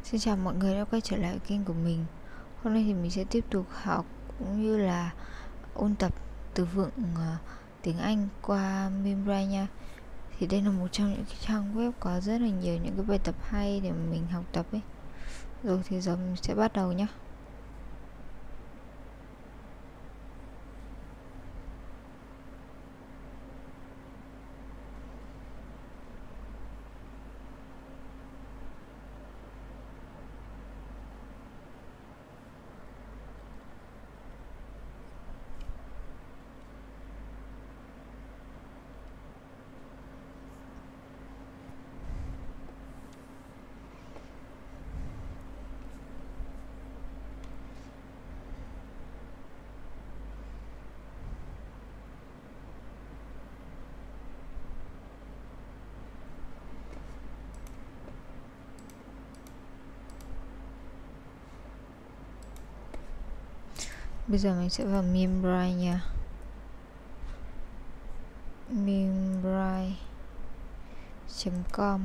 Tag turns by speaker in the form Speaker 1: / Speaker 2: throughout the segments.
Speaker 1: Xin chào mọi người đã quay trở lại kênh của mình. Hôm nay thì mình sẽ tiếp tục học cũng như là ôn tập từ vựng tiếng Anh qua Memrise nha. Thì đây là một trong những cái trang web có rất là nhiều những cái bài tập hay để mình học tập ấy. Rồi thì giờ mình sẽ bắt đầu nhé. Bây giờ mình sẽ vào Memrise nha. Memrise.com.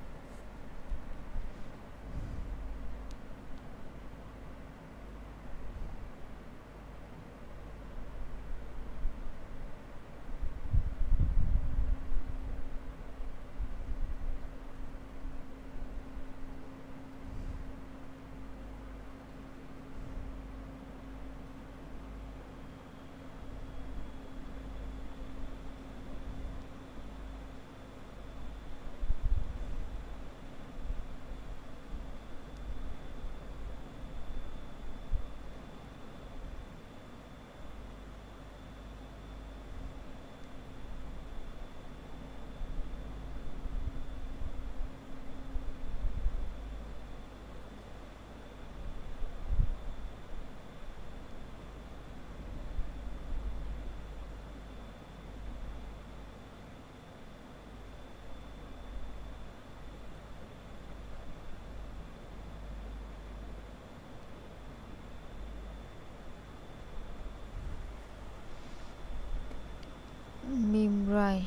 Speaker 1: Memrise.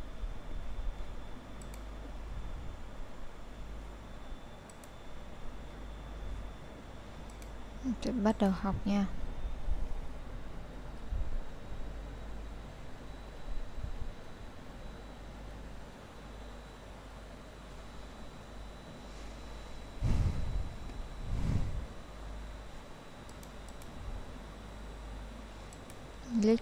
Speaker 1: Sẽ bắt đầu học nha. Click.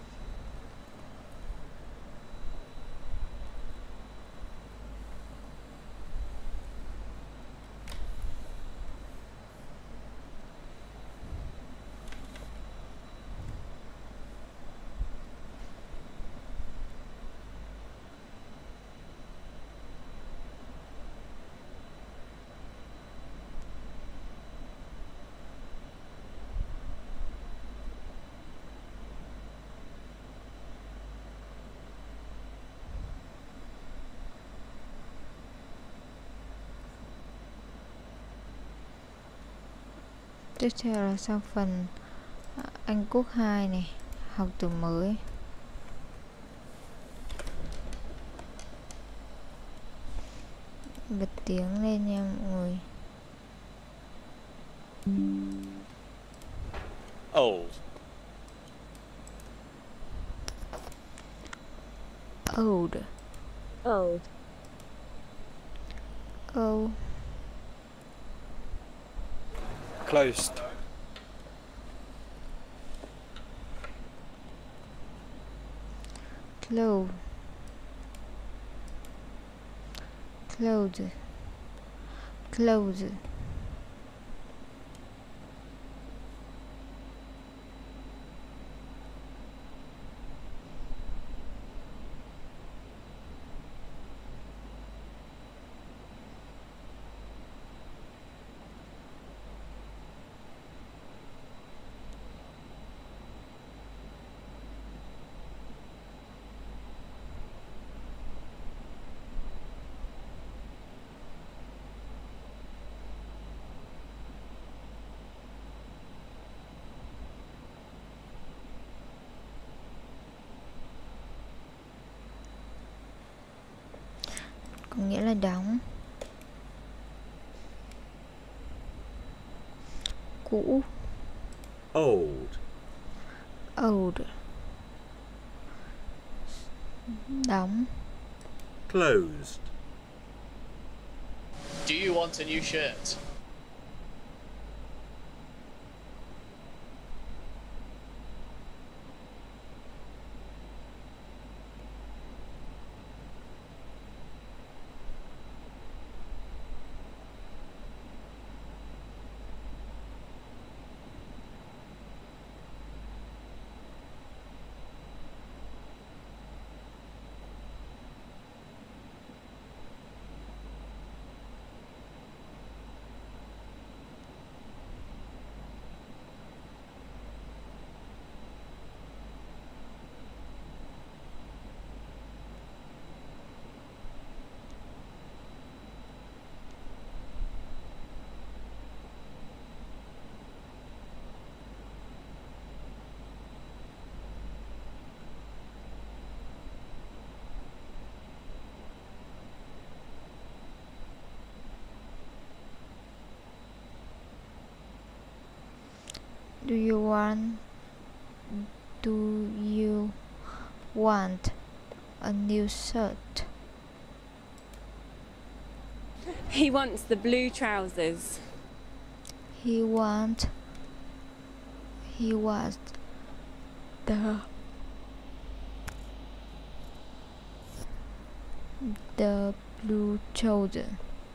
Speaker 1: Tiếp theo là sang phần Anh Quốc 2 này, học từ mới. Bật tiếng lên nha mọi người.
Speaker 2: Old.
Speaker 1: Old.
Speaker 3: Old.
Speaker 1: O.
Speaker 2: Closed.
Speaker 1: Close. Close. Close. Có nghĩa là đóng. Cũ.
Speaker 2: Old.
Speaker 1: Old. Đóng.
Speaker 2: Closed.
Speaker 3: Do you want a new shirt?
Speaker 1: Do you want a new shirt?
Speaker 4: He wants the blue trousers.
Speaker 1: He wants the blue trousers.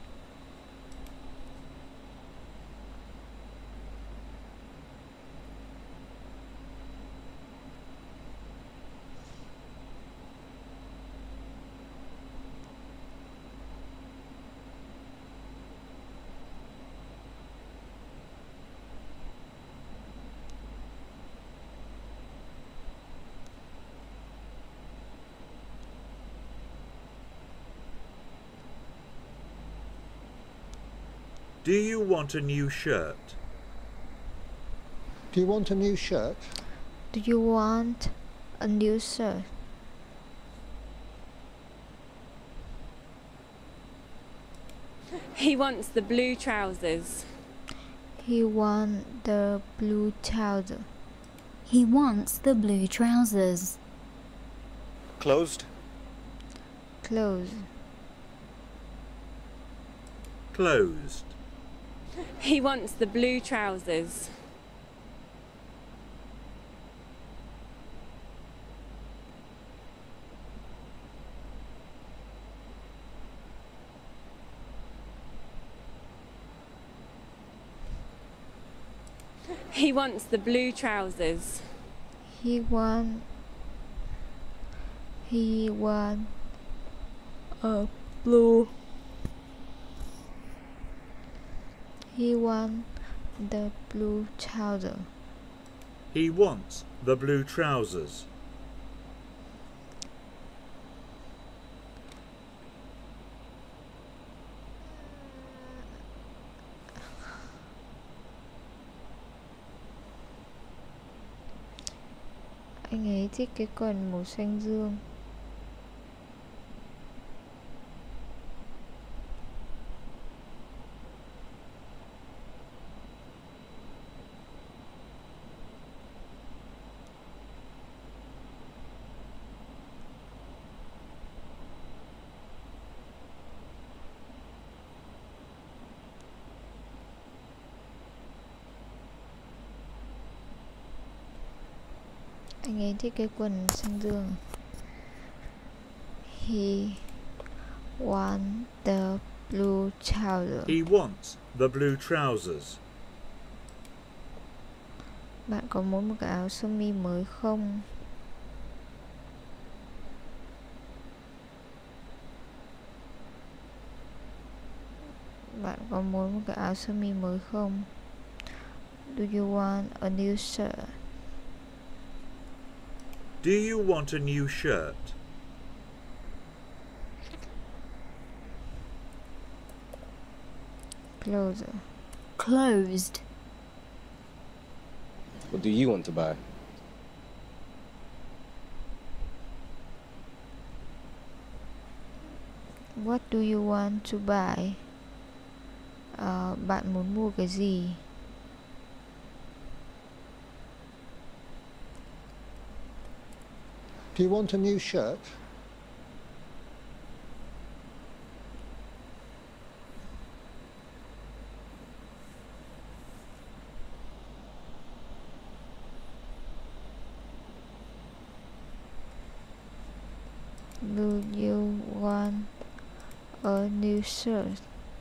Speaker 2: Do you want a new shirt?
Speaker 5: Do you want a new shirt?
Speaker 1: Do you want a new shirt?
Speaker 4: He wants the blue trousers.
Speaker 1: He wants the blue trousers.
Speaker 6: He wants the blue trousers.
Speaker 2: Closed.
Speaker 1: Clothes.
Speaker 2: Closed.
Speaker 4: He wants the blue trousers. He wants the blue trousers.
Speaker 1: He want a blue. He want the blue trouser.
Speaker 2: He wants the blue trousers.
Speaker 1: Anh ấy thích cái quần màu xanh dương. Anh ấy thích cái quần xanh dương. He wants the blue trouser.
Speaker 2: He wants the blue trousers.
Speaker 1: Bạn có muốn một cái áo sơ mi mới không? Bạn có muốn một cái áo sơ mi mới không? Do you want a new shirt?
Speaker 2: Do you want a new shirt?
Speaker 1: Closer.
Speaker 6: Closed.
Speaker 7: What do you want to buy?
Speaker 1: What do you want to buy? Bạn muốn mua cái gì?
Speaker 5: Do you want a new shirt?
Speaker 1: Do you want a new shirt?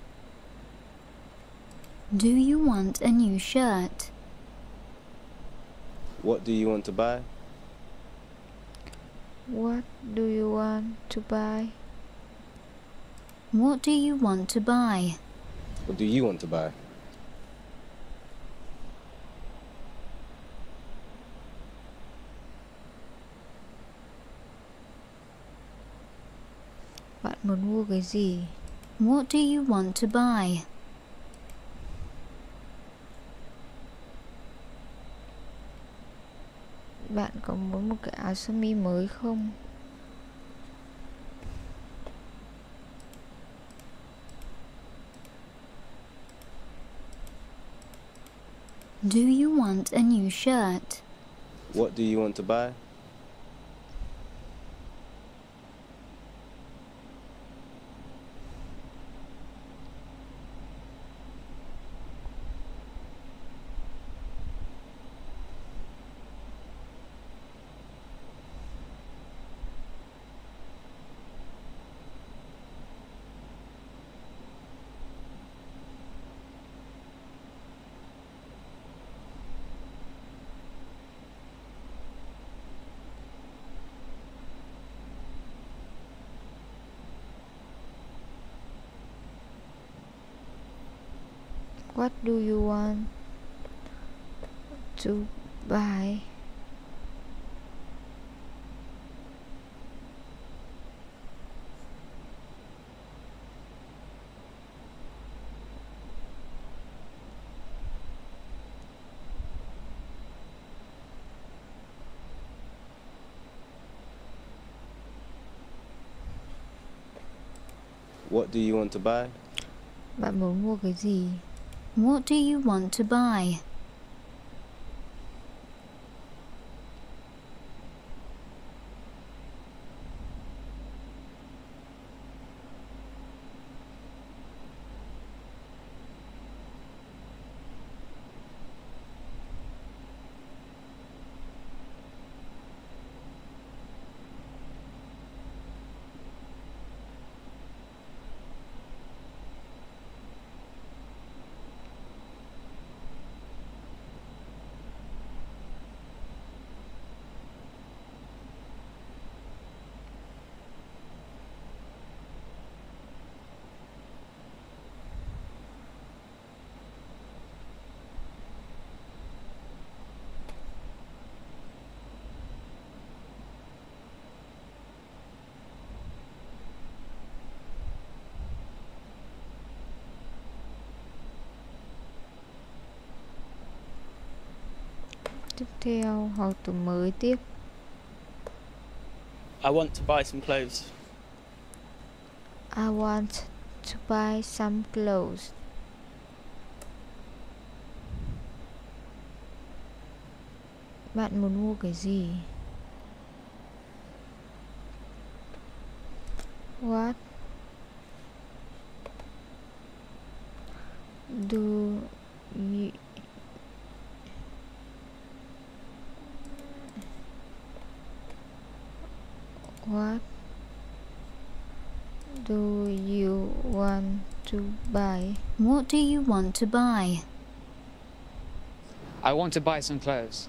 Speaker 6: Do you want a new shirt?
Speaker 7: What do you want to buy?
Speaker 1: What do you want to buy?
Speaker 6: What do you want to buy?
Speaker 7: What do you want to buy?
Speaker 1: Bạn muốn mua cái gì?
Speaker 6: What do you want to buy?
Speaker 1: Bạn có muốn một cái áo sơ mi mới không?
Speaker 6: Do you want a new shirt?
Speaker 7: What do you want to buy?
Speaker 1: What do you want to buy?
Speaker 7: What do you want to buy?
Speaker 1: Bạn muốn mua cái gì?
Speaker 6: What do you want to buy?
Speaker 1: Tiếp theo, học từ mới tiếp.
Speaker 3: I want to buy some clothes.
Speaker 1: I want to buy some clothes. Bạn muốn mua cái gì? What do you What do you want to buy?
Speaker 6: What do you want to buy?
Speaker 8: I want to buy some clothes.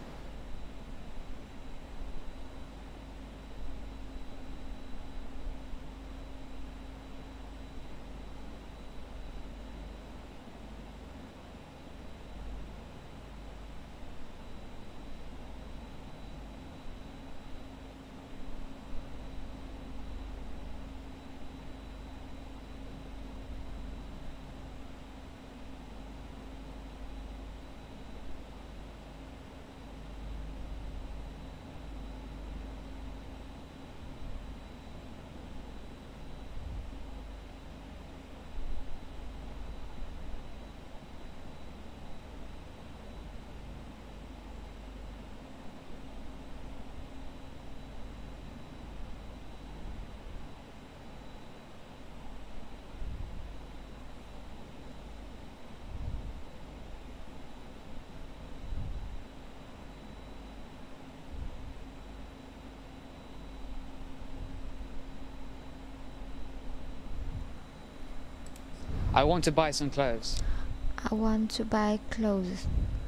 Speaker 8: I want to buy some clothes.
Speaker 1: I want to buy clothes.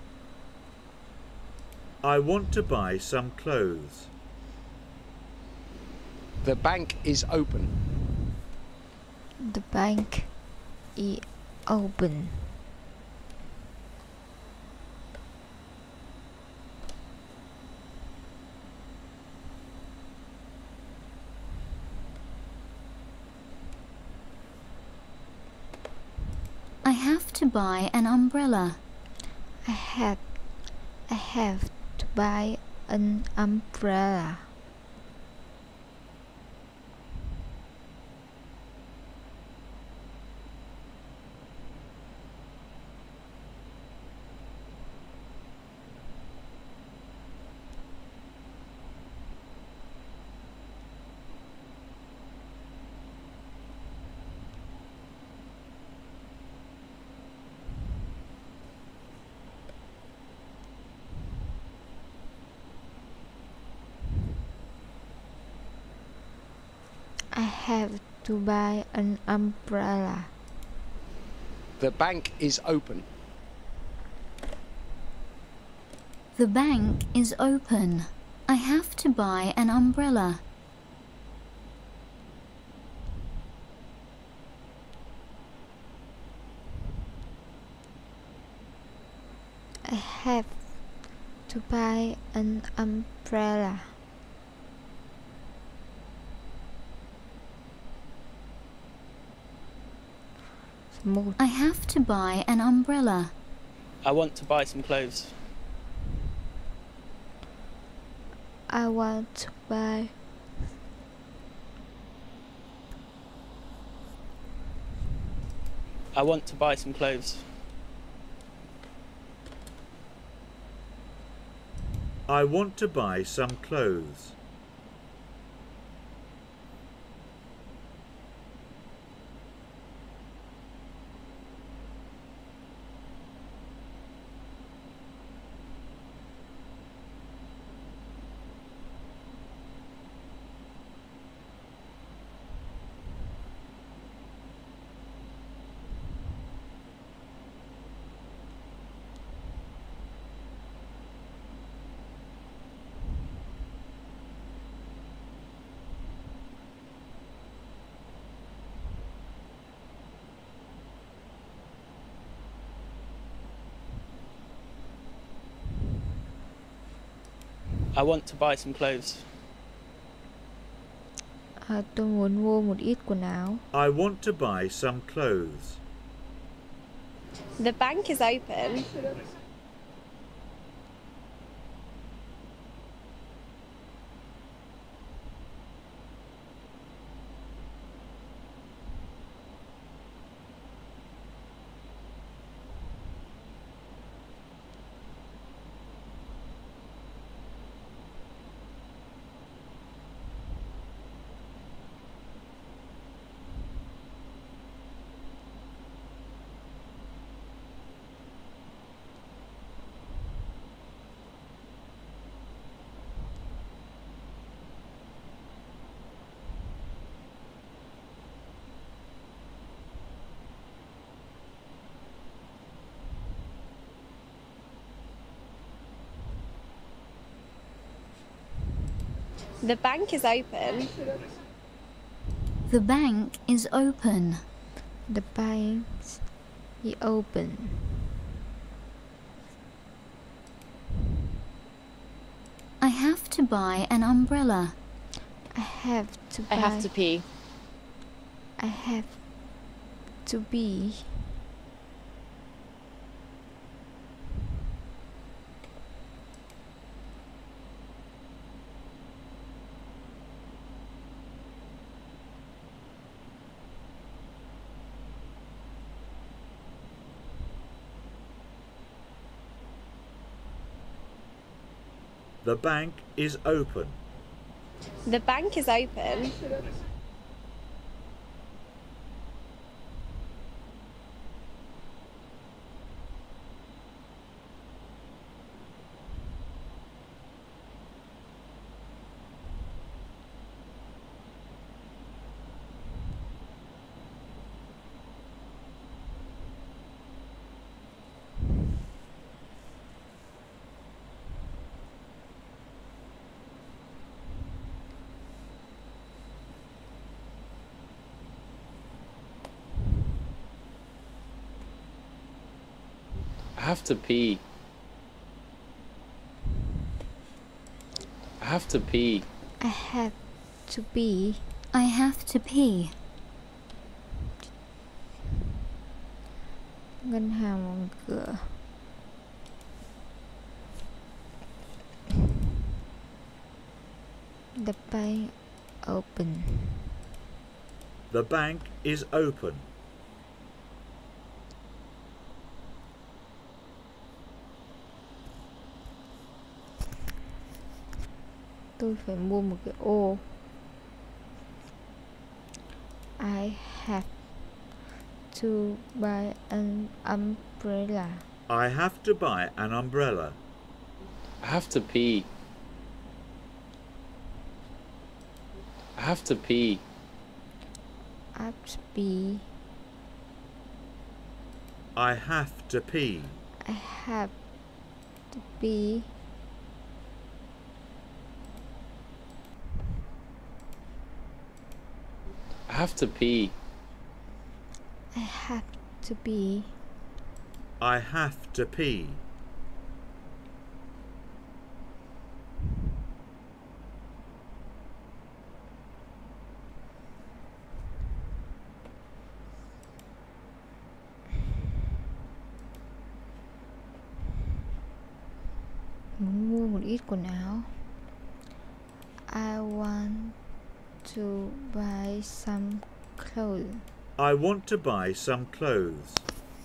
Speaker 2: I want to buy some clothes.
Speaker 9: The bank is open.
Speaker 1: The bank is open.
Speaker 6: I have to buy an umbrella.
Speaker 1: I have to buy an umbrella. I have to buy an umbrella.
Speaker 9: The bank is open.
Speaker 6: The bank is open. I have to buy an umbrella.
Speaker 1: I have to buy an umbrella.
Speaker 6: I have to buy an umbrella.
Speaker 3: I want to buy some clothes.
Speaker 1: I want to buy.
Speaker 3: I want to buy some clothes.
Speaker 2: I want to buy some clothes.
Speaker 3: I want to buy some clothes.
Speaker 1: Tôi muốn mua một ít quần áo.
Speaker 2: I want to buy some clothes.
Speaker 4: The bank is open. The bank is open.
Speaker 6: The bank is open.
Speaker 1: The bank is open.
Speaker 6: I have to buy an umbrella.
Speaker 1: I have to buy.
Speaker 4: I have to pee.
Speaker 1: I have to be.
Speaker 2: The bank is open.
Speaker 4: The bank is open.
Speaker 7: I have to pee. I have to pee.
Speaker 1: I have to be.
Speaker 6: I have to pee.
Speaker 1: Ngân hàng bằng cửa. The bank open.
Speaker 2: The bank is open.
Speaker 1: Tôi phải mua một cái ô. I have to buy an umbrella.
Speaker 2: I have to buy an umbrella.
Speaker 7: I have to pee. I have to pee.
Speaker 1: I have to be.
Speaker 2: I have to pee.
Speaker 1: I have to be.
Speaker 7: I have to pee.
Speaker 1: I have to be.
Speaker 2: I have to pee.
Speaker 1: Muốn mua một ít quần áo. I want to buy some clothes.
Speaker 2: I want to buy some clothes.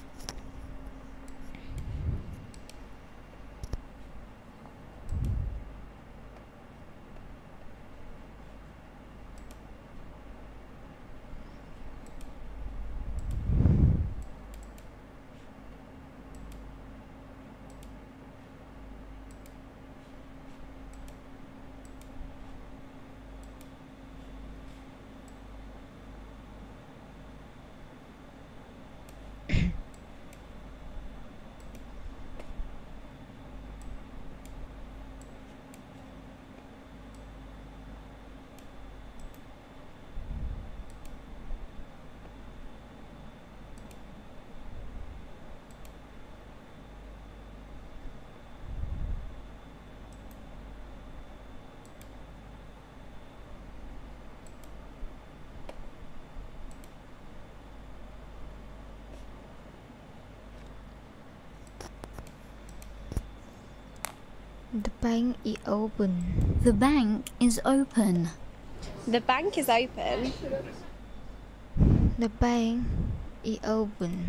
Speaker 1: The bank is open.
Speaker 6: The bank is open.
Speaker 4: The bank is open.
Speaker 1: The bank is open.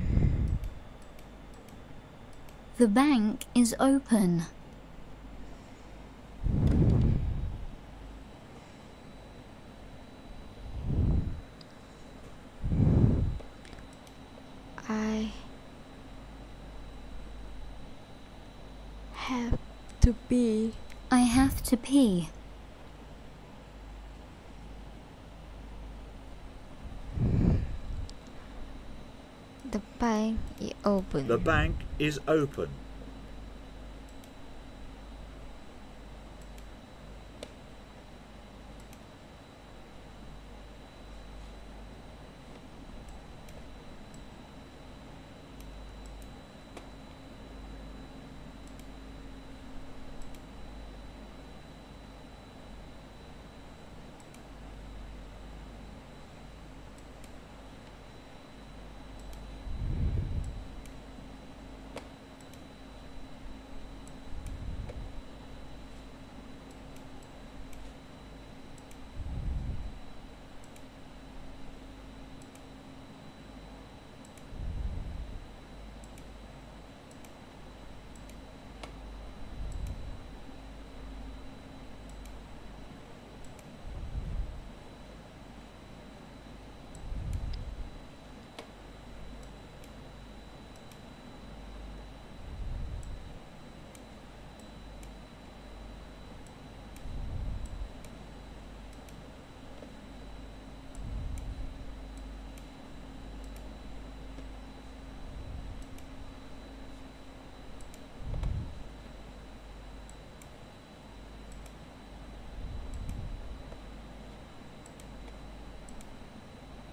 Speaker 6: The bank is open.
Speaker 1: I have to be.
Speaker 6: I have to pee.
Speaker 1: The bank is open.
Speaker 2: The bank is open.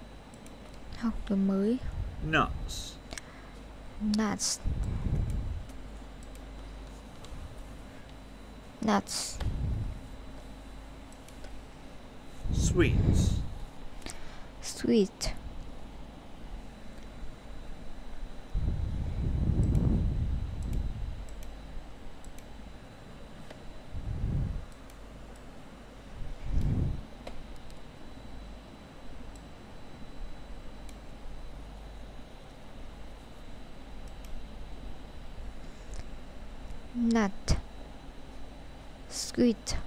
Speaker 1: Học từ mới.
Speaker 2: Nuts.
Speaker 1: Nuts. nuts,
Speaker 2: Sweets.
Speaker 1: sweet, nut, sweet,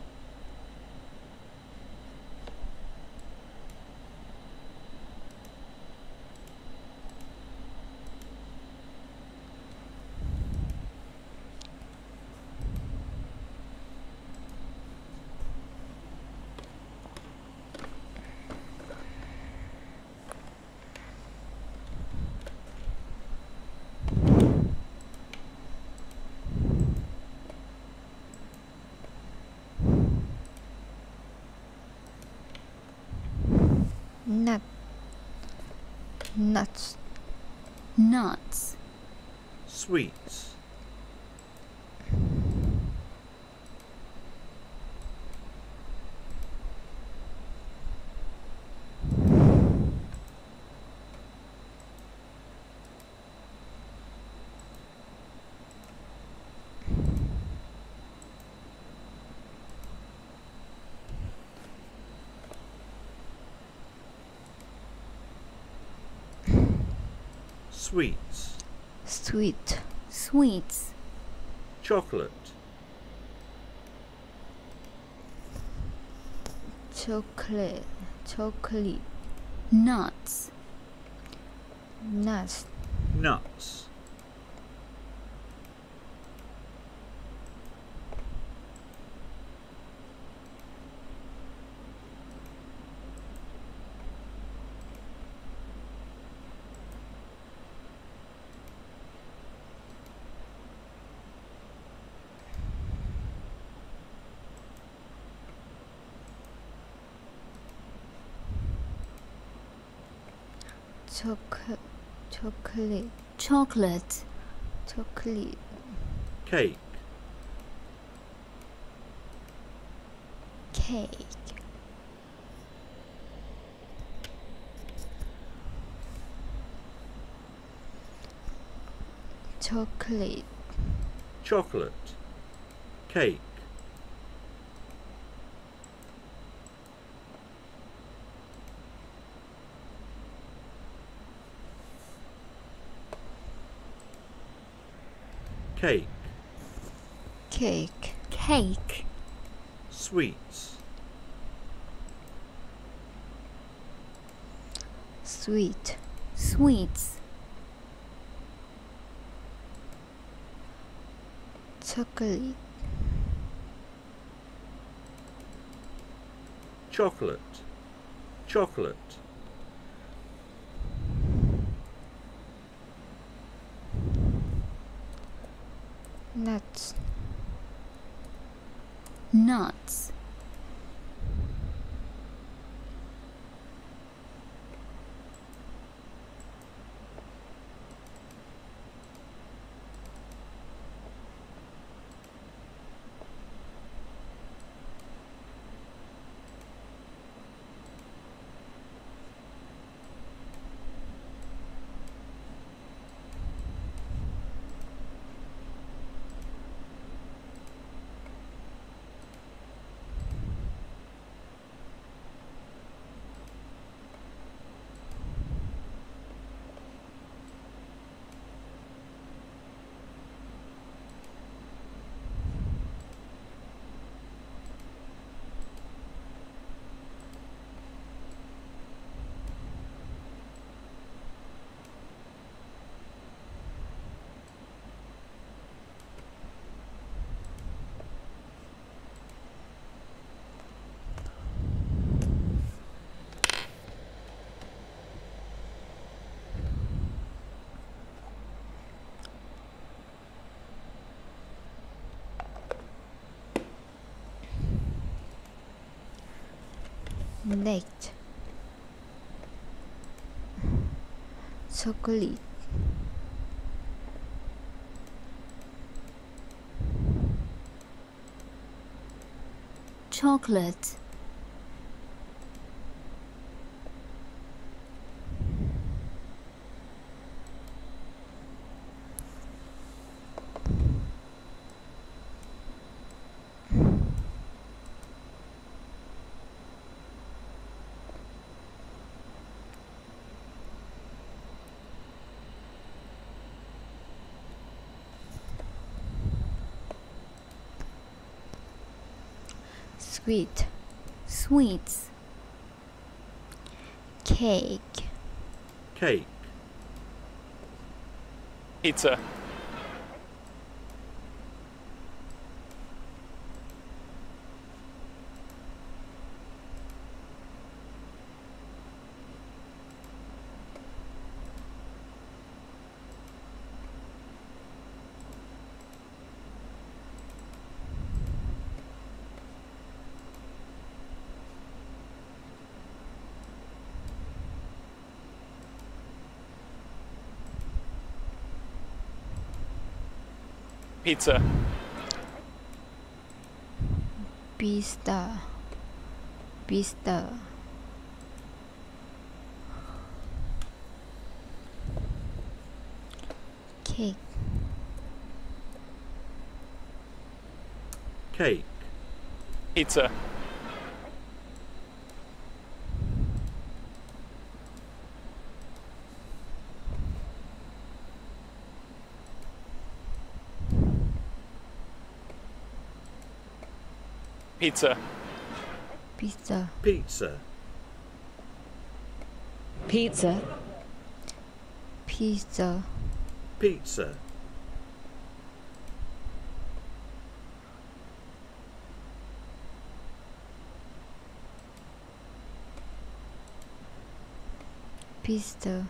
Speaker 1: nut, nuts,
Speaker 6: nuts,
Speaker 2: Sweets. Sweets.
Speaker 1: sweet,
Speaker 6: sweets,
Speaker 2: Chocolate.
Speaker 1: chocolate, chocolate,
Speaker 6: nuts,
Speaker 1: nuts,
Speaker 2: Nuts.
Speaker 1: chocolate,
Speaker 6: chocolate,
Speaker 1: chocolate,
Speaker 2: Cake.
Speaker 1: cake, chocolate,
Speaker 2: Chocolate. Cake. Cake.
Speaker 1: cake,
Speaker 6: cake,
Speaker 2: Sweets.
Speaker 1: sweet,
Speaker 6: sweets,
Speaker 1: chocolate,
Speaker 2: Chocolate. Chocolate.
Speaker 1: nuts,
Speaker 6: nuts,
Speaker 1: neck, chocolate,
Speaker 6: chocolate.
Speaker 1: Sweet.
Speaker 6: Sweets.
Speaker 1: Cake.
Speaker 2: Cake.
Speaker 3: Pizza. Pizza.
Speaker 1: Pista. Pista. Cake.
Speaker 2: Cake.
Speaker 3: Pizza. Pizza.
Speaker 1: Pizza.
Speaker 2: Pizza.
Speaker 4: Pizza.
Speaker 1: Pizza.
Speaker 2: Pizza.
Speaker 1: Pizza.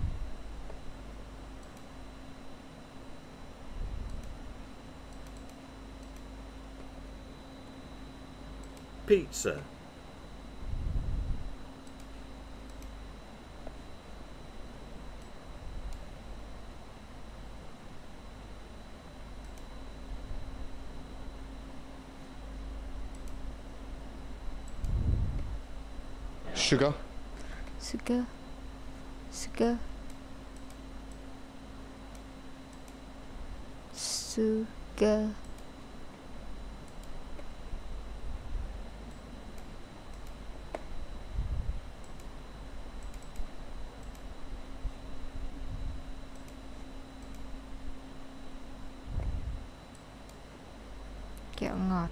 Speaker 2: Pizza.
Speaker 5: Sugar.
Speaker 1: Sugar. Sugar. Sugar. Kẹo ngọt.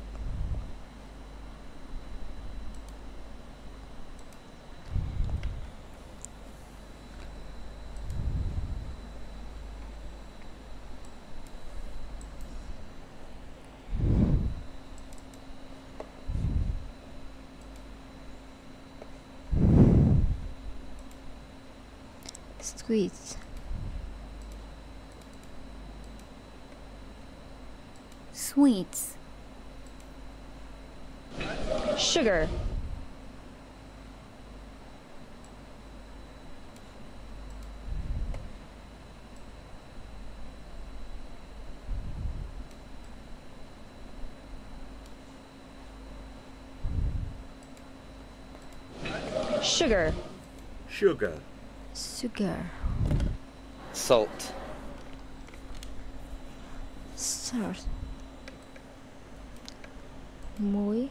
Speaker 1: Sweets.
Speaker 6: Sweets.
Speaker 4: Sugar. Sugar.
Speaker 2: Sugar.
Speaker 1: Sugar.
Speaker 7: Salt.
Speaker 1: Salt. Muối.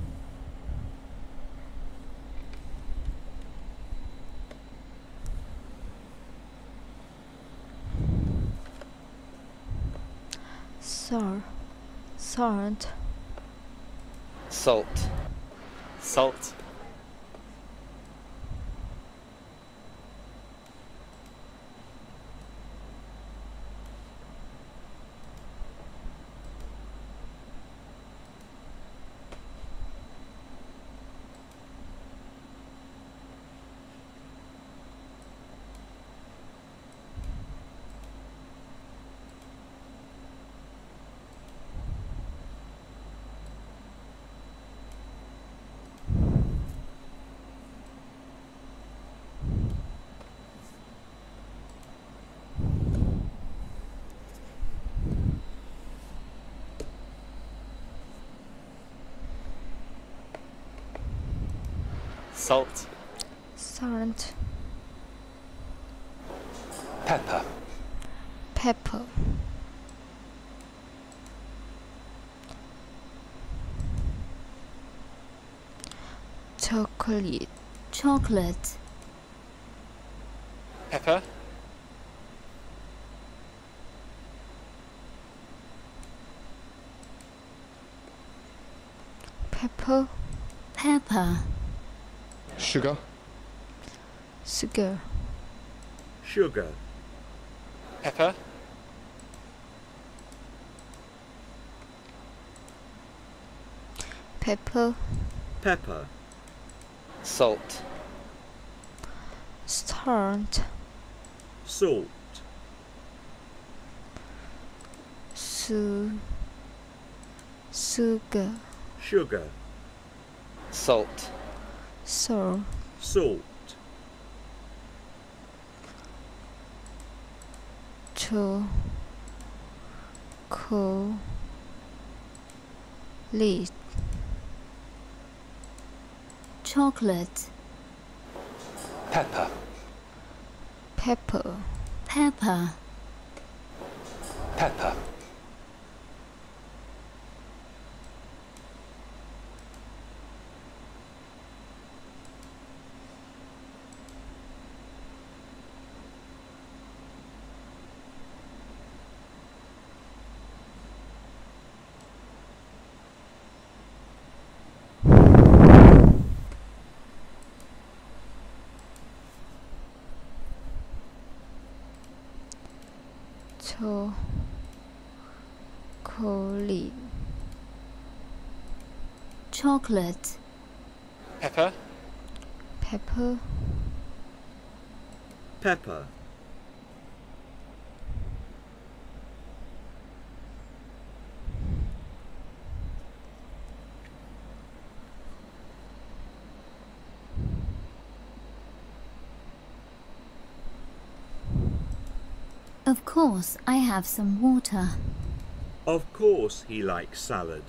Speaker 1: Salt. Salt.
Speaker 7: Salt.
Speaker 3: Salt. Salt.
Speaker 1: Salt.
Speaker 9: Pepper.
Speaker 1: Pepper. Chocolate.
Speaker 6: Chocolate.
Speaker 3: Pepper.
Speaker 1: Pepper.
Speaker 6: Pepper.
Speaker 5: Sugar.
Speaker 1: Sugar.
Speaker 2: Sugar.
Speaker 3: Pepper.
Speaker 1: Pepper.
Speaker 2: Pepper.
Speaker 7: Salt.
Speaker 1: Salt.
Speaker 2: Salt.
Speaker 1: Sugar.
Speaker 2: Sugar.
Speaker 7: Salt.
Speaker 1: Salt.
Speaker 2: Salt.
Speaker 1: Chocolate.
Speaker 6: Chocolate.
Speaker 9: Pepper.
Speaker 1: Pepper.
Speaker 6: Pepper.
Speaker 9: Pepper.
Speaker 1: Chocolate.
Speaker 6: Chocolate.
Speaker 3: Pepper.
Speaker 1: Pepper.
Speaker 2: Pepper.
Speaker 6: Of course, I have some water.
Speaker 2: Of course he likes salad.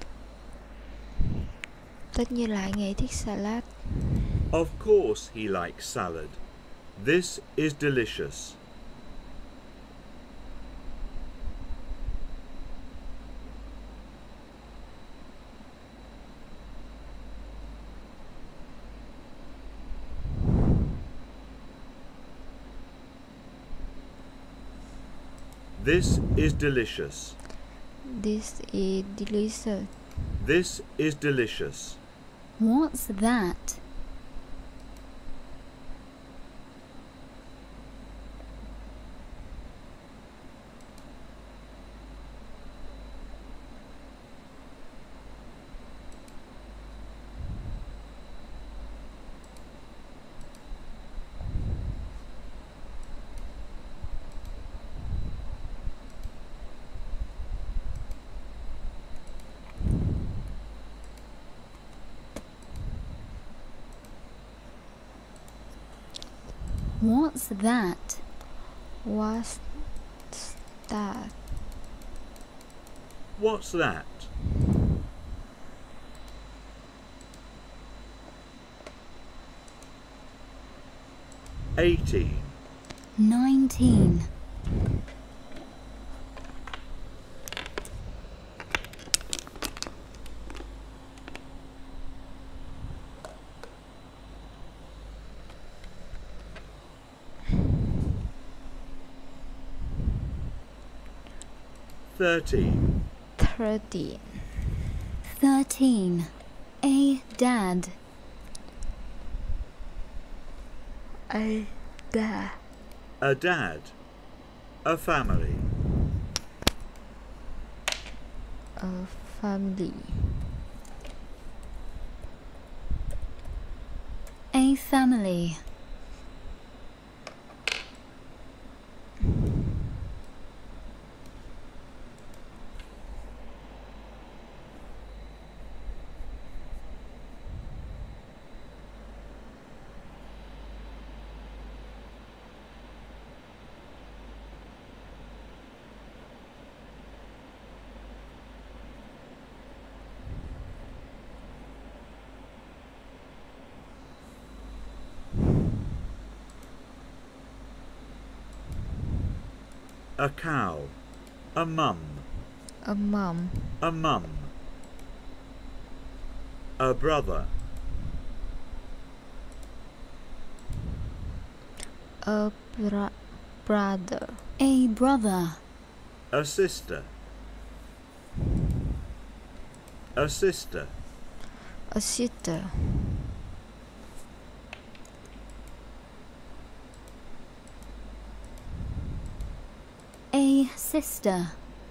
Speaker 1: Tất nhiên là anh ấy thích salad.
Speaker 2: Of course he likes salad. This is delicious. This is delicious.
Speaker 1: This is delicious.
Speaker 2: This is delicious.
Speaker 6: What's that? What's that?
Speaker 1: What's that?
Speaker 2: What's that? 18.
Speaker 6: 19.
Speaker 2: Thirteen.
Speaker 1: 30.
Speaker 6: 13. A dad.
Speaker 1: A dad.
Speaker 2: A dad. A family.
Speaker 1: A family.
Speaker 6: A family.
Speaker 2: A cow. A mum.
Speaker 1: A mom.
Speaker 2: A mum. A brother.
Speaker 1: A brother.
Speaker 6: A brother.
Speaker 2: A sister. A sister.
Speaker 1: A sister.
Speaker 6: A sister.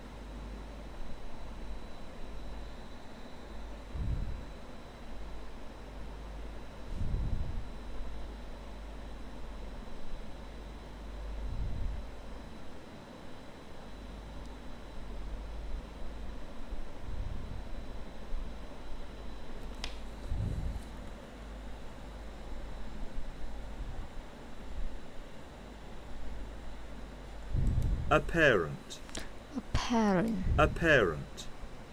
Speaker 2: A parent.
Speaker 1: A parent.
Speaker 2: A parent.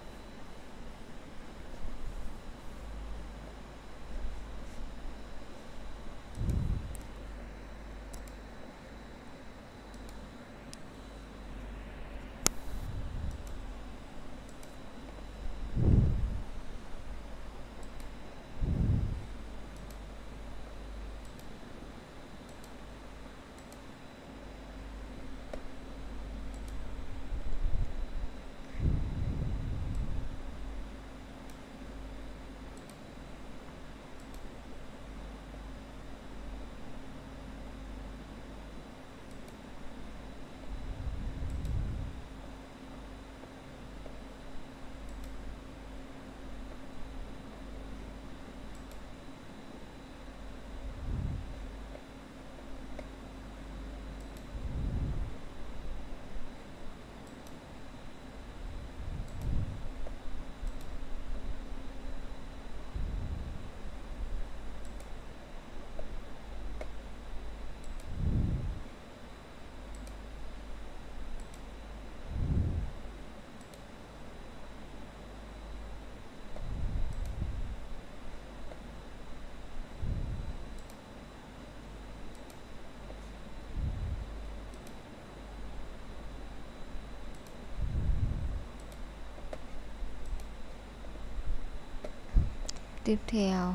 Speaker 1: Tiếp theo.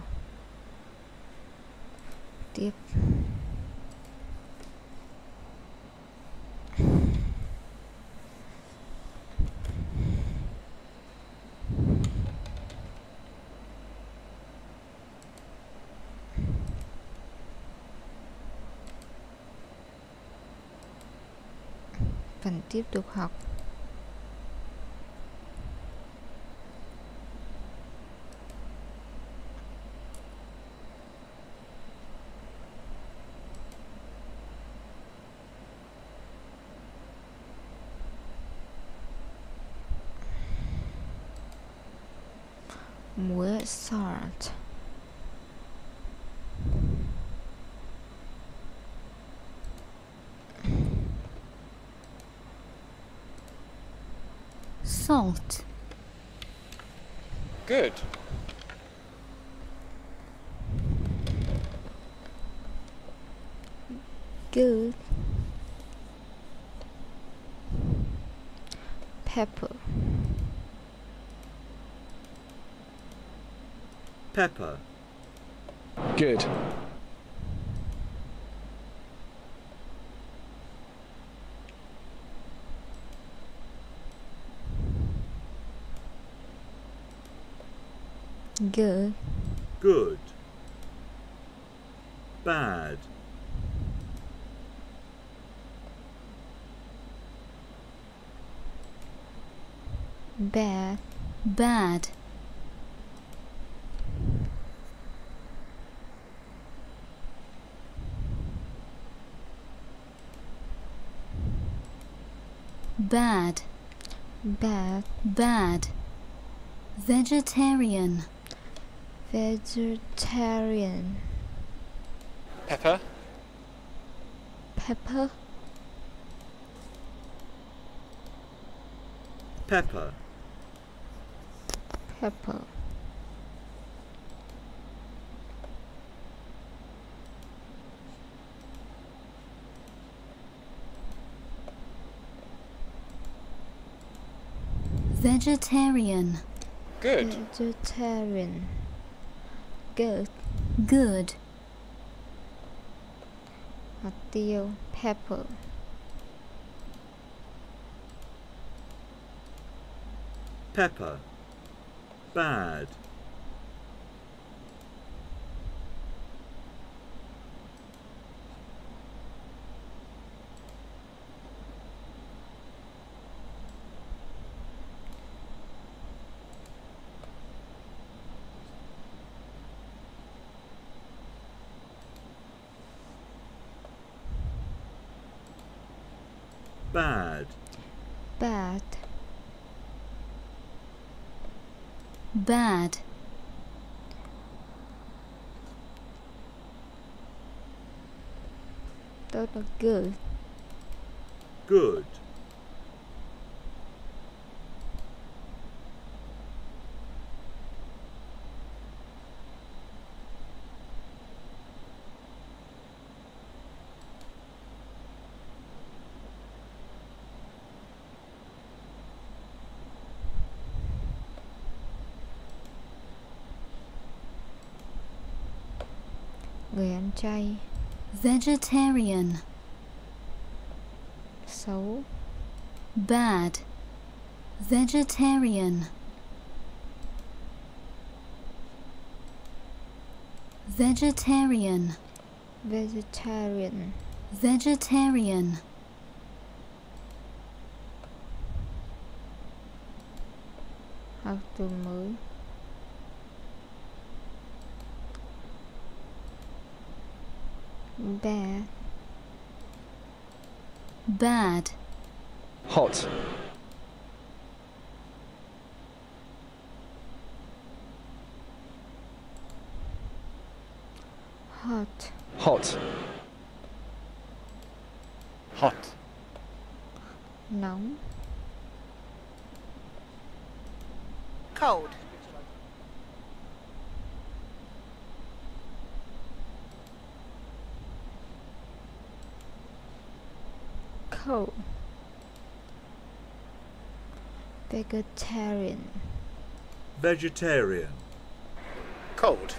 Speaker 1: Tiếp. Phần tiếp tục học. Muối salt.
Speaker 6: Salt.
Speaker 3: Good.
Speaker 1: Good. Pepper.
Speaker 2: Pepper.
Speaker 9: Good.
Speaker 1: Good.
Speaker 2: Good. Bad.
Speaker 1: Bad.
Speaker 6: Bad. Bad.
Speaker 1: Bad.
Speaker 6: Bad. Vegetarian.
Speaker 1: Vegetarian.
Speaker 3: Pepper.
Speaker 1: Pepper.
Speaker 2: Pepper.
Speaker 1: Pepper.
Speaker 6: Vegetarian.
Speaker 3: Good.
Speaker 1: Vegetarian. Good.
Speaker 6: Good.
Speaker 1: Hạt tiêu. Pepper.
Speaker 2: Pepper. Bad. Bad.
Speaker 1: Bad.
Speaker 6: Bad.
Speaker 1: Tốt là good.
Speaker 2: Good.
Speaker 1: Người ăn chay.
Speaker 6: Vegetarian.
Speaker 1: Xấu.
Speaker 6: Bad. Vegetarian. Vegetarian.
Speaker 1: Vegetarian.
Speaker 6: Vegetarian.
Speaker 1: Học từ mới. Bad.
Speaker 6: Bad.
Speaker 9: Hot.
Speaker 1: Hot.
Speaker 9: Hot.
Speaker 3: Hot.
Speaker 1: Nóng.
Speaker 8: Cold.
Speaker 1: Cold. Vegetarian.
Speaker 2: Vegetarian.
Speaker 3: Cold.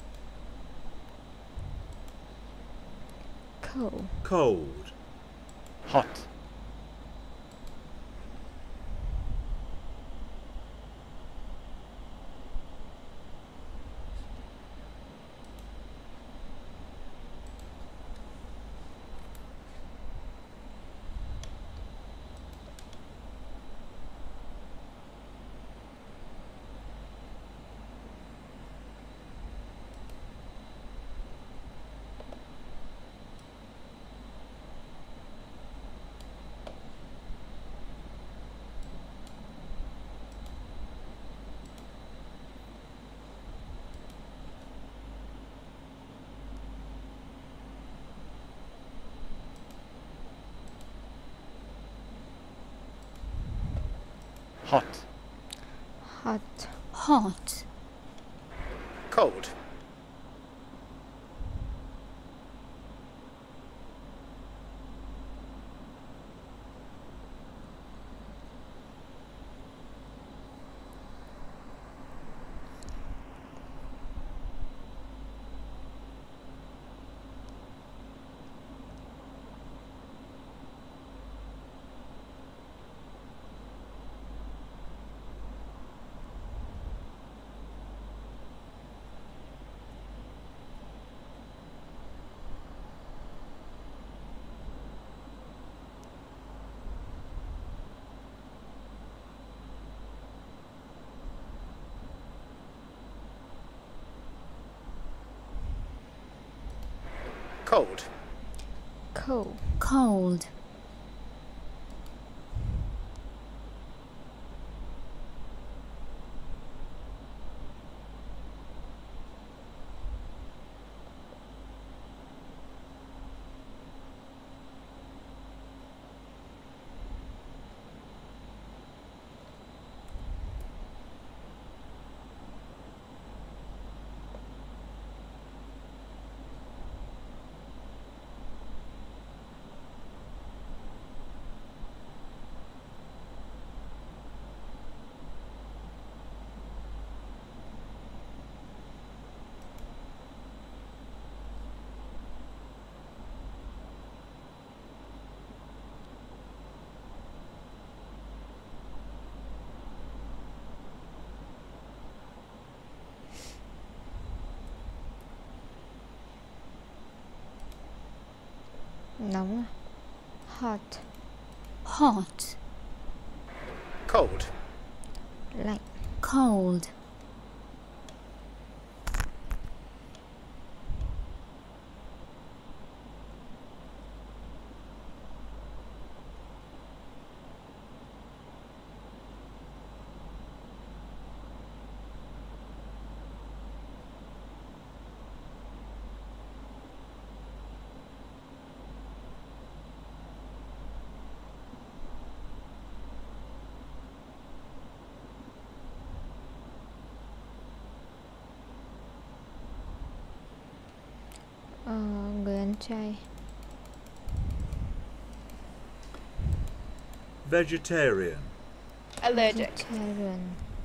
Speaker 1: Cold.
Speaker 2: Cold.
Speaker 3: Hot. Hot.
Speaker 1: Hot.
Speaker 6: Hot.
Speaker 3: Cold. Cold.
Speaker 1: Cold.
Speaker 6: Cold.
Speaker 1: Nóng à? Hot.
Speaker 6: Hot.
Speaker 3: Cold.
Speaker 1: Lạnh.
Speaker 6: Cold.
Speaker 1: Người ăn chay.
Speaker 2: Vegetarian.
Speaker 8: Allergic.
Speaker 1: Vegetarian.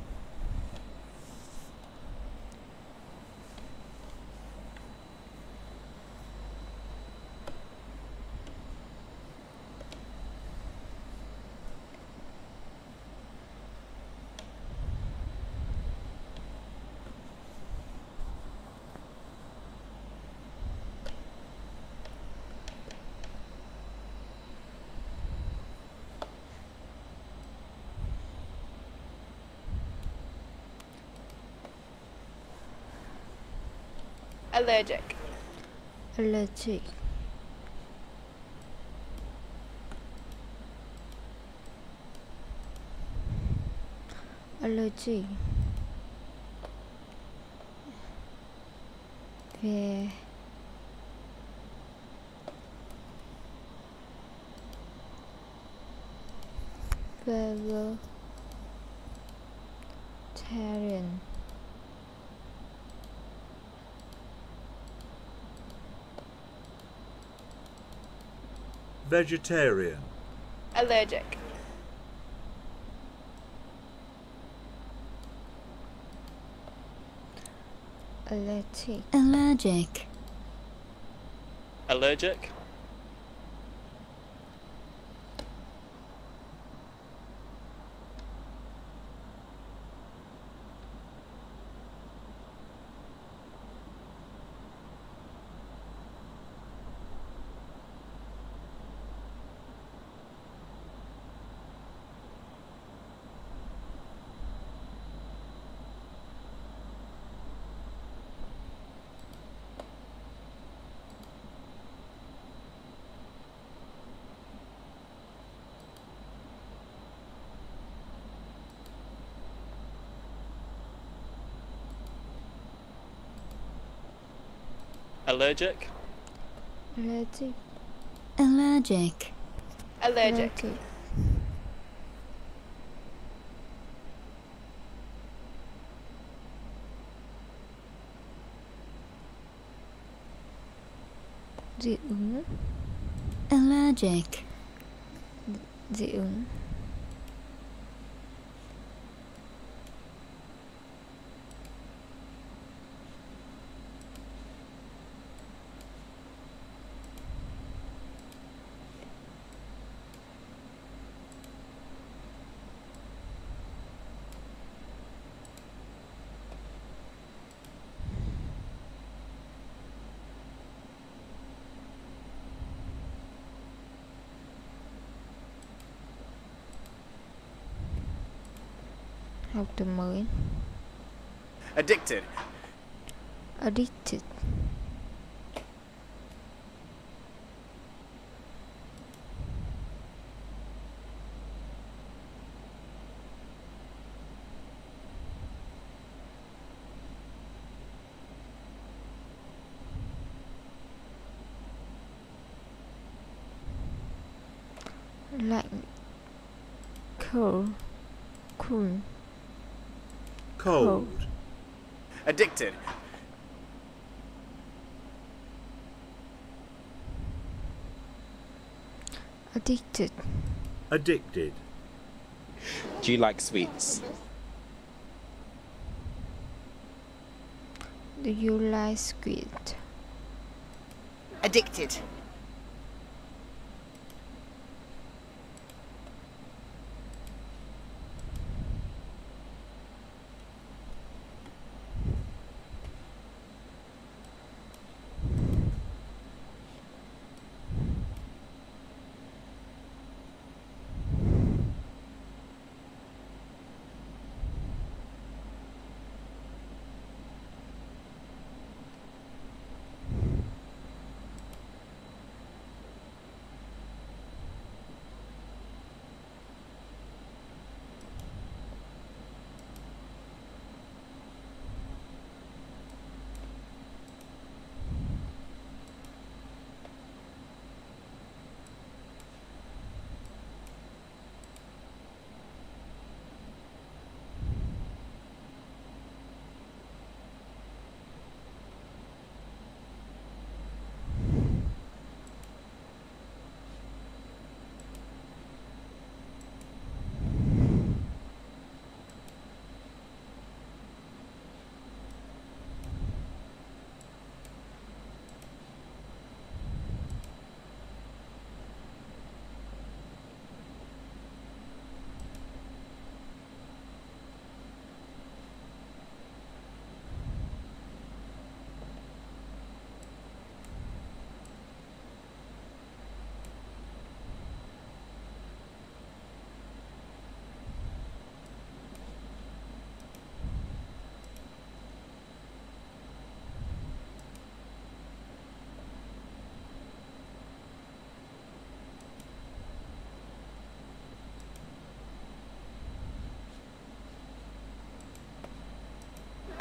Speaker 8: Allergic.
Speaker 1: Allergic. Allergy. Về vegetarian.
Speaker 2: Vegetarian.
Speaker 8: Allergic.
Speaker 1: Allergic.
Speaker 6: Allergic.
Speaker 7: Allergic. Allergic.
Speaker 1: Allergic.
Speaker 6: Allergic.
Speaker 8: Allergic.
Speaker 1: Dị ứng.
Speaker 6: Allergic.
Speaker 1: Dị ứng. Học từ mới.
Speaker 3: Addicted.
Speaker 1: Addicted. Lạnh. Cold. Cool.
Speaker 2: Cold.
Speaker 3: Addicted.
Speaker 1: Addicted.
Speaker 2: Addicted.
Speaker 7: Do you like sweets?
Speaker 1: Do you like squid?
Speaker 8: Addicted.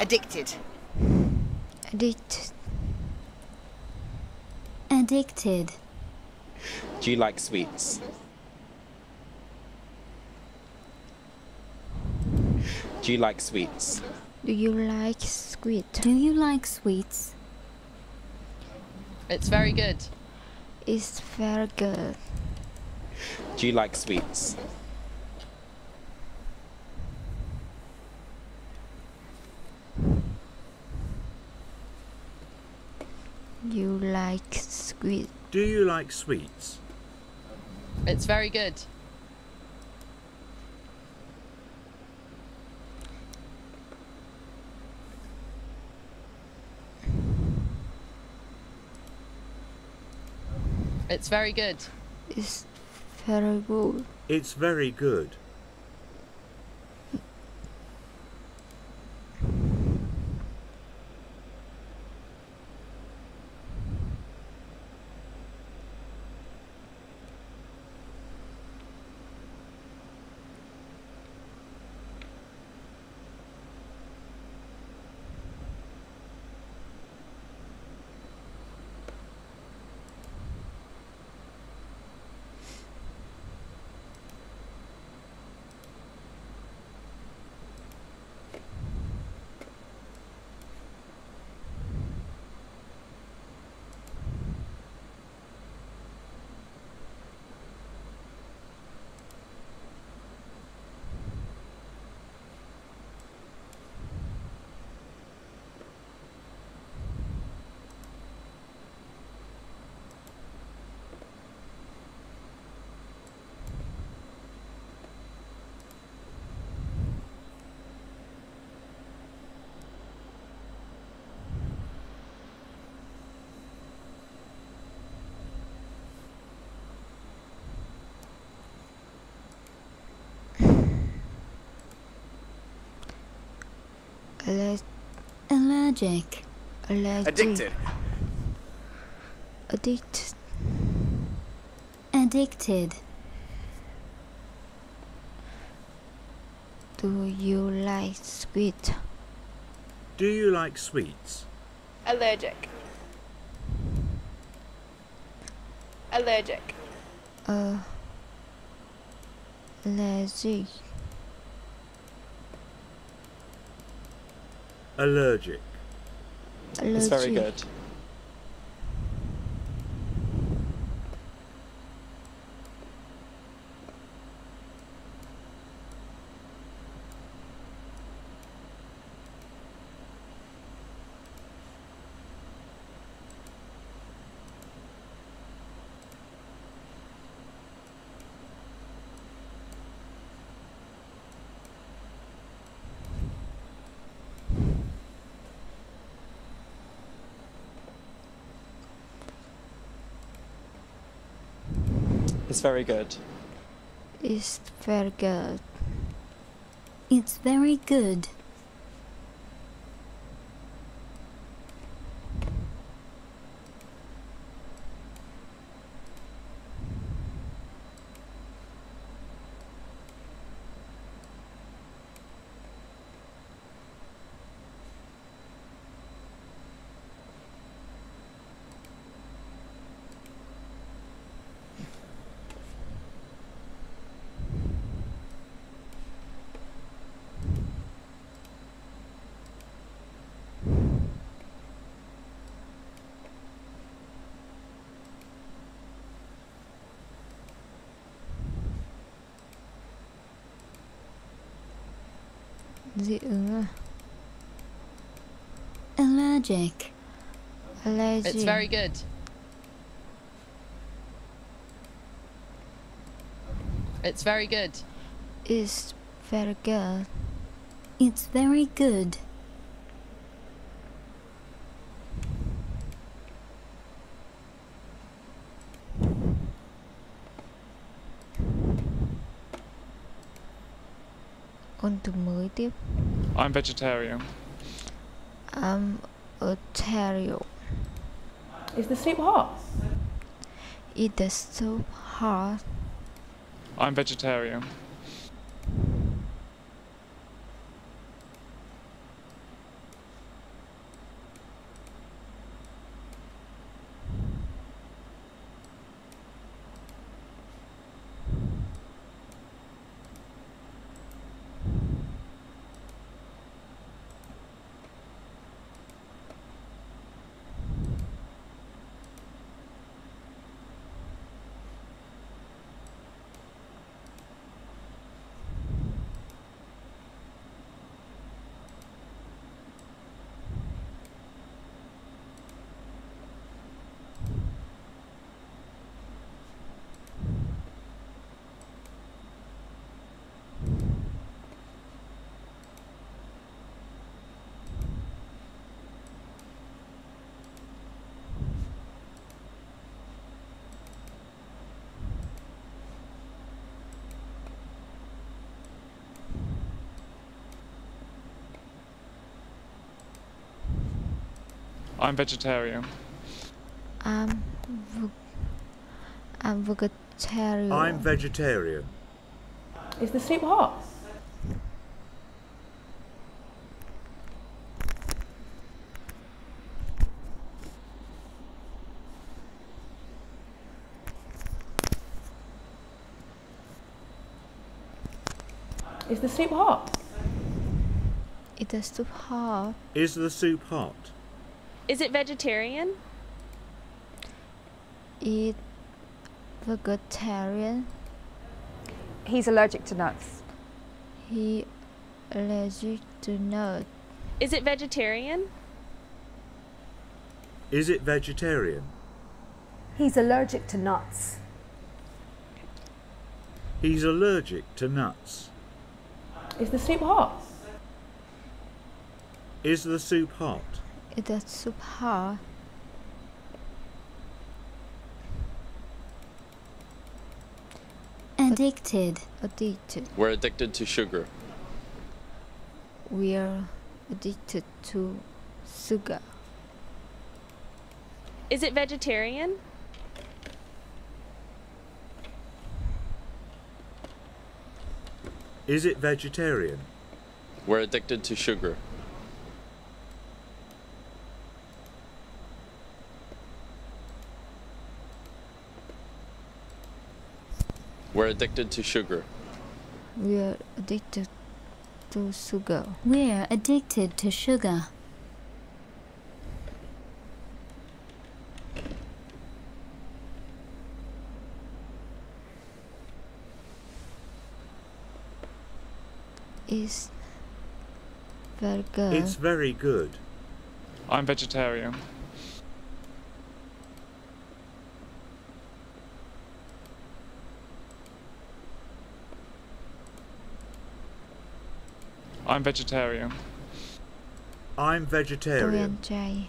Speaker 3: Addicted.
Speaker 1: Addicted.
Speaker 6: Addicted.
Speaker 7: Do you like sweets? Do you like sweets?
Speaker 1: Do you like sweet?
Speaker 6: Do you like sweets?
Speaker 10: It's very good.
Speaker 1: It's very good.
Speaker 7: Do you like sweets?
Speaker 1: You like sweet?
Speaker 2: Do you like sweets?
Speaker 10: It's very good. It's very good.
Speaker 1: It's very good.
Speaker 2: It's very good.
Speaker 1: Allergic.
Speaker 3: Addicted.
Speaker 1: Addicted.
Speaker 6: Addicted.
Speaker 1: Do you like sweet?
Speaker 2: Do you like sweets?
Speaker 8: Allergic. Allergic.
Speaker 1: Allergic.
Speaker 2: Allergic.
Speaker 7: It's very good. It's very good.
Speaker 1: It's very good.
Speaker 6: It's very good.
Speaker 1: Dị ứng à?
Speaker 6: Allergic.
Speaker 1: Allergic.
Speaker 10: It's very good. It's very good.
Speaker 1: It's very good.
Speaker 6: It's very good.
Speaker 1: Ôn từ mới tiếp.
Speaker 9: I'm vegetarian.
Speaker 1: I'm Ontario.
Speaker 11: Is the soup hot?
Speaker 1: Is the soup hot?
Speaker 9: I'm vegetarian. I'm vegetarian.
Speaker 1: I'm vegetarian.
Speaker 2: I'm vegetarian.
Speaker 11: Is the soup hot? Is the soup hot?
Speaker 1: Is the soup hot?
Speaker 2: Is the soup hot?
Speaker 4: Is it vegetarian?
Speaker 1: Is vegetarian.
Speaker 8: He's allergic to nuts.
Speaker 1: He allergic to nuts.
Speaker 4: Is it vegetarian?
Speaker 2: Is it vegetarian?
Speaker 8: He's allergic to nuts.
Speaker 2: He's allergic to nuts.
Speaker 11: Is the soup hot?
Speaker 2: Is the soup hot?
Speaker 1: Is the soup hot?
Speaker 6: Addicted.
Speaker 1: Addicted.
Speaker 7: We're addicted to sugar.
Speaker 1: We're addicted to sugar.
Speaker 4: Is it vegetarian?
Speaker 2: Is it vegetarian?
Speaker 7: We're addicted to sugar. We're addicted to sugar.
Speaker 1: We're addicted to sugar.
Speaker 6: We're addicted to sugar.
Speaker 1: It's very good.
Speaker 2: It's very good.
Speaker 9: I'm vegetarian. I'm vegetarian.
Speaker 2: I'm
Speaker 1: Tôi
Speaker 2: vegetarian.
Speaker 1: ăn chay.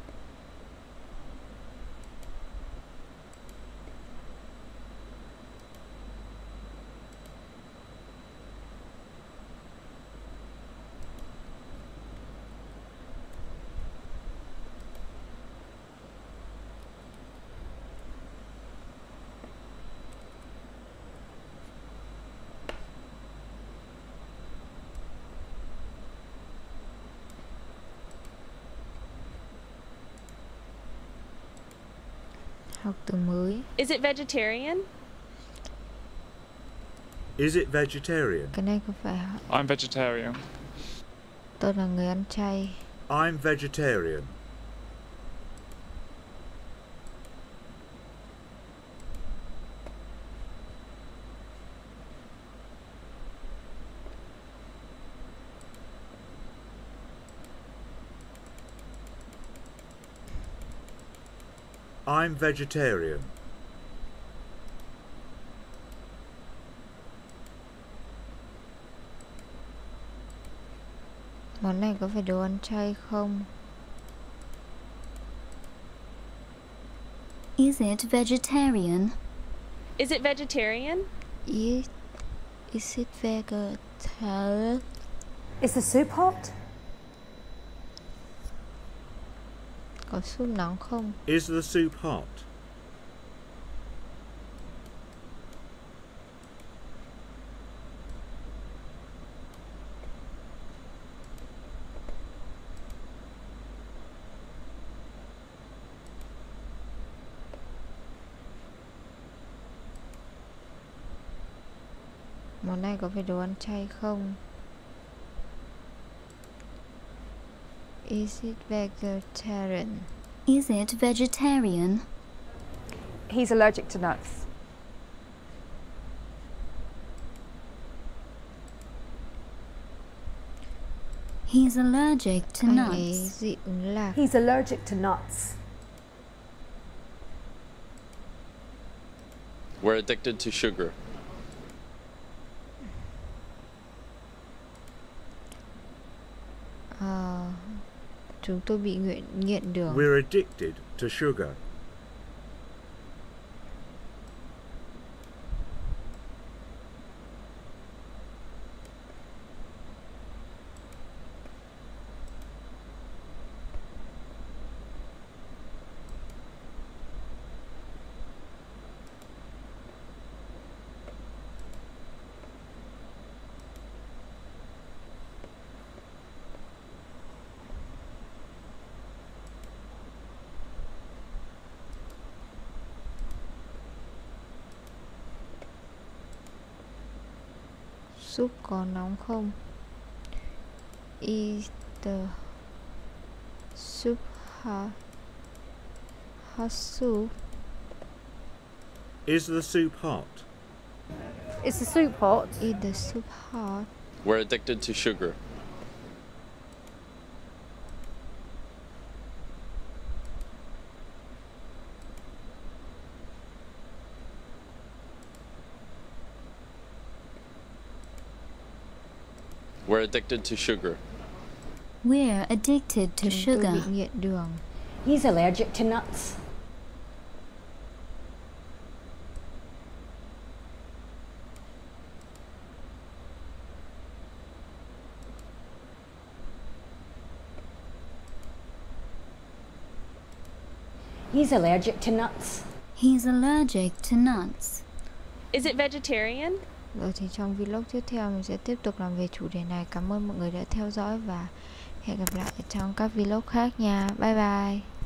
Speaker 1: Học từ mới.
Speaker 4: Is it vegetarian?
Speaker 2: Is it vegetarian?
Speaker 1: Cái này có phải
Speaker 9: I'm vegetarian.
Speaker 1: tôi là người ăn chay.
Speaker 2: I'm vegetarian. I'm vegetarian.
Speaker 1: Món này có phải đồ ăn chay không?
Speaker 6: Is it vegetarian?
Speaker 4: Is it vegetarian?
Speaker 1: Is it vegetarian?
Speaker 8: Is the soup hot?
Speaker 1: Có súp nóng không?
Speaker 2: Is the soup hot?
Speaker 1: Món này có phải đồ ăn chay không? Is it vegetarian?
Speaker 6: Is it vegetarian?
Speaker 8: He's allergic to nuts.
Speaker 6: He's allergic to
Speaker 1: Anh ấy
Speaker 6: nuts.
Speaker 1: dị ứng lạc.
Speaker 8: He's allergic to nuts.
Speaker 7: We're addicted to sugar.
Speaker 1: Chúng tôi bị nghiện đường.
Speaker 2: We're addicted to sugar.
Speaker 1: Súp có nóng không? Is the soup hot? Hot soup?
Speaker 2: Is the soup hot?
Speaker 8: Is the soup hot?
Speaker 1: Is the soup hot?
Speaker 7: We're addicted to sugar. We're addicted to sugar.
Speaker 6: We're addicted to
Speaker 1: Chúng tôi bị
Speaker 6: sugar.
Speaker 1: nghiện đường.
Speaker 8: He's allergic to nuts. He's allergic to nuts.
Speaker 6: He's allergic to nuts.
Speaker 4: Is it vegetarian?
Speaker 1: Rồi thì trong vlog tiếp theo mình sẽ tiếp tục làm về chủ đề này. Cảm ơn mọi người đã theo dõi và hẹn gặp lại trong các vlog khác nha. Bye bye.